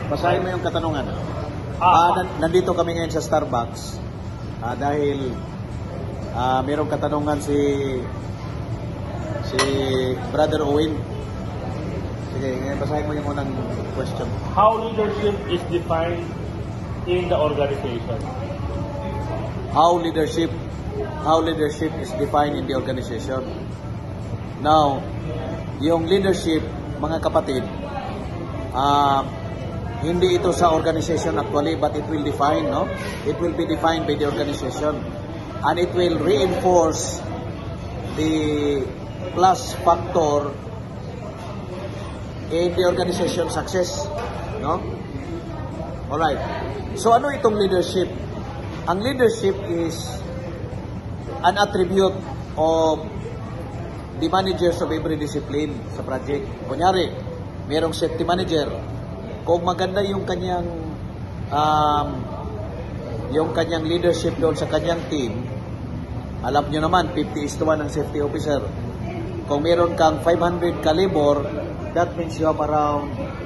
Basahin mo yung katanungan. Nandito kami ngayon sa Starbucks dahil mayroong katanungan si Brother Owen. Sige, basahin mo yung unang question. How leadership is defined in the organization? How leadership is defined in the organization. Now, yung leadership, mga kapatid, hindi ito sa organization actually, but it will define, no? It will be defined by the organization. And it will reinforce the plus factor in the organization success, no? Alright. So, ano itong leadership? Ang leadership is an attribute of the managers of every discipline sa project. Kunyari, mayroong safety manager. Kung maganda yung kanyang leadership doon sa kanyang team, alam nyo naman, 50:1 ang safety officer. Kung meron kang 500 caliber, that means you have around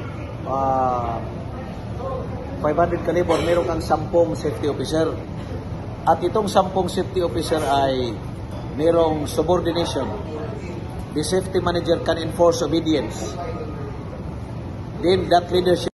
500 caliber, meron kang 10 safety officer. At itong 10 safety officer ay merong subordination. The safety manager can enforce obedience. Then that leadership